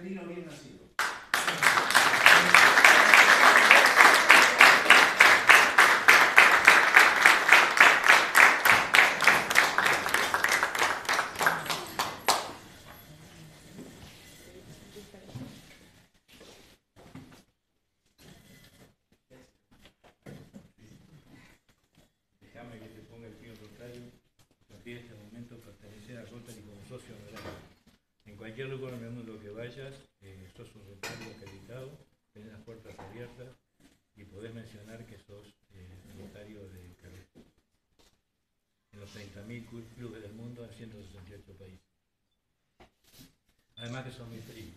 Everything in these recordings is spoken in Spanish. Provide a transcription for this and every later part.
argentino bien nacido. Déjame que te ponga el pie Rosario. En este momento pertenecer a Rotary como socio honorario. En cualquier lugar del mundo que vayas, sos un Rotario acreditado, tenés las puertas abiertas y podés mencionar que sos Rotario de Carré. En los 30.000 clubes del mundo en 168 países. Además que son muy fríos.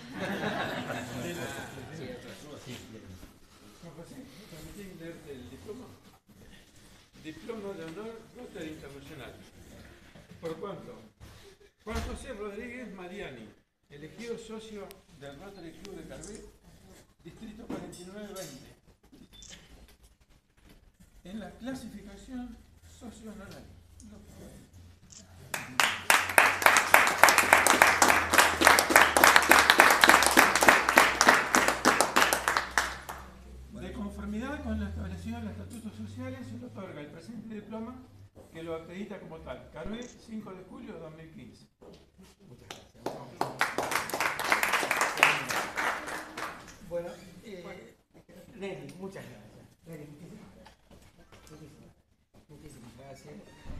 Juan José, ¿me permitís leerte el diploma? Diploma de honor Rotary Internacional. ¿Por cuánto? Juan José Rodríguez Mariani, elegido socio del Rotary Club de Carvé, distrito 4920. En la clasificación socio honorario. De conformidad con lo establecido en los estatutos sociales, se le otorga el presente diploma que lo acredita como tal. Carvé, 5 de julio de 2015. Muchas gracias. Bueno, Nelly, muchas gracias. Nelly, muchísimas gracias. Muchísimas gracias.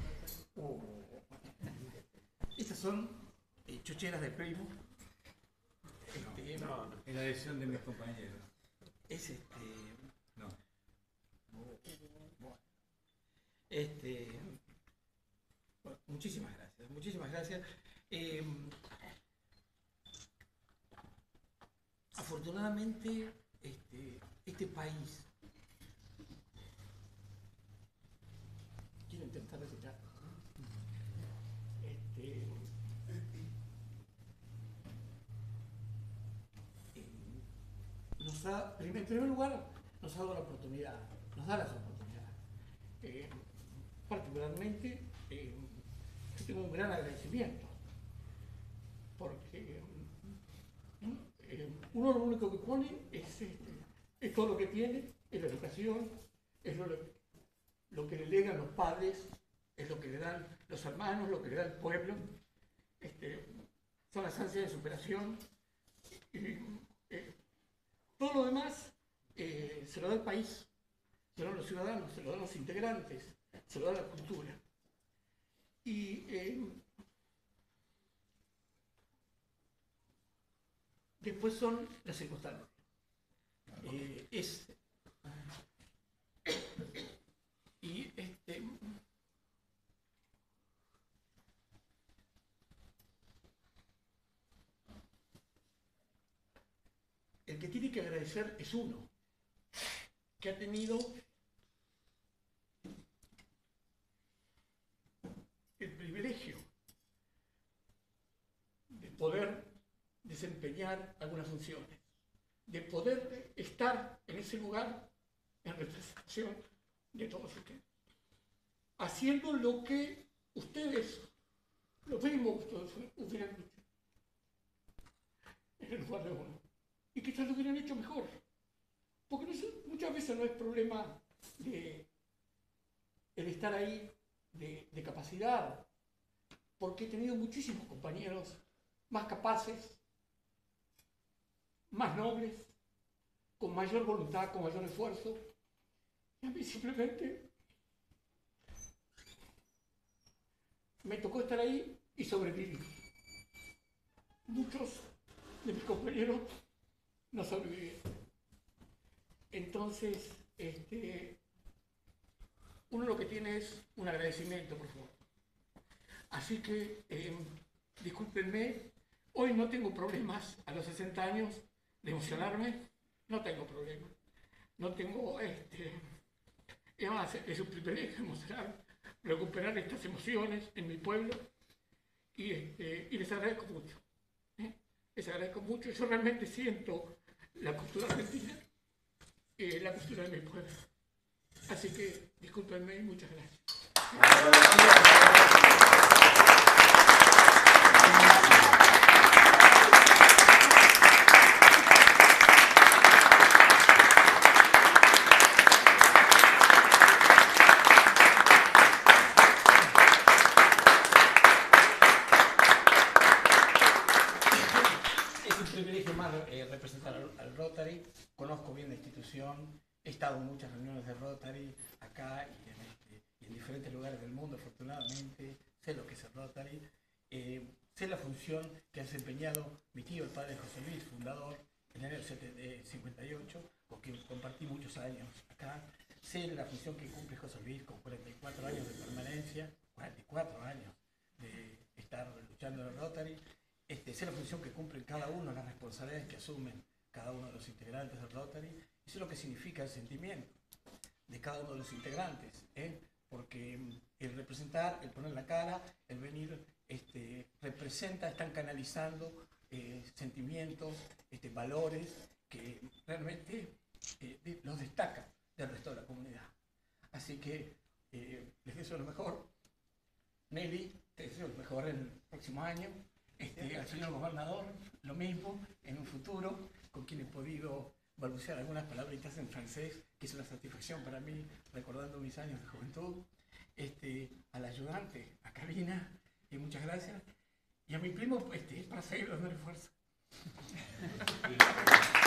Estas son chucheras de primo. No, en la elección de mis compañeros. Es No. Bueno, muchísimas gracias, muchísimas gracias. Afortunadamente, este país, quiero intentar recitar, nos da, en primer lugar, nos ha dado la oportunidad, nos da las oportunidades. Particularmente, yo tengo un gran agradecimiento, porque uno lo único que pone es todo lo que tiene, es la educación, es lo que le legan los padres, es lo que le dan los hermanos, lo que le da el pueblo, son las ansias de superación. Todo lo demás se lo da el país, se lo dan los ciudadanos, se lo dan los integrantes, se lo da la cultura. Y después son las circunstancias. El que tiene que agradecer es uno, que ha tenido el privilegio de poder desempeñar algunas funciones, de poder estar en ese lugar en representación de todos ustedes, haciendo lo que ustedes, los mismos hubieran hecho en el lugar de uno, y quizás lo hubieran hecho mejor, porque muchas veces no es problema de el estar ahí de capacidad, porque he tenido muchísimos compañeros más capaces, más nobles, con mayor voluntad, con mayor esfuerzo, y a mí simplemente me tocó estar ahí y sobrevivir. Muchos de mis compañeros no sobrevivieron. Entonces, uno lo que tiene es un agradecimiento, por favor. Así que, discúlpenme, hoy no tengo problemas a los 60 años de emocionarme, no tengo problemas. No tengo, además, es un privilegio recuperar estas emociones en mi pueblo y les agradezco mucho. Les agradezco mucho. Yo realmente siento la cultura argentina, la cultura de mi pueblo. Así que, discúlpenme y muchas gracias. un privilegio más representar al Rotary. Conozco bien la institución, he estado en muchas reuniones de Rotary acá y en diferentes lugares del mundo, afortunadamente. Sé lo que es el Rotary. Sé la función que ha desempeñado mi tío, el padre José Luis, fundador, en el año 58, con quien compartí muchos años acá. Sé la función que cumple José Luis con 44 años de permanencia, 44 años de estar luchando en el Rotary. Sé la función que cumplen cada uno, las responsabilidades que asumen cada uno de los integrantes del Rotary, y sé lo que significa el sentimiento de cada uno de los integrantes, porque el representar, el poner la cara, el venir, representa, están canalizando sentimientos, valores que realmente los destacan del resto de la comunidad. Así que les deseo lo mejor. Nelly, te deseo lo mejor en el próximo año. Al señor gobernador, lo mismo, en un futuro, con quien he podido balbucear algunas palabritas en francés, que es una satisfacción para mí, recordando mis años de juventud. Al ayudante, a Karina, muchas gracias. Y a mi primo, para seguir dándole fuerza.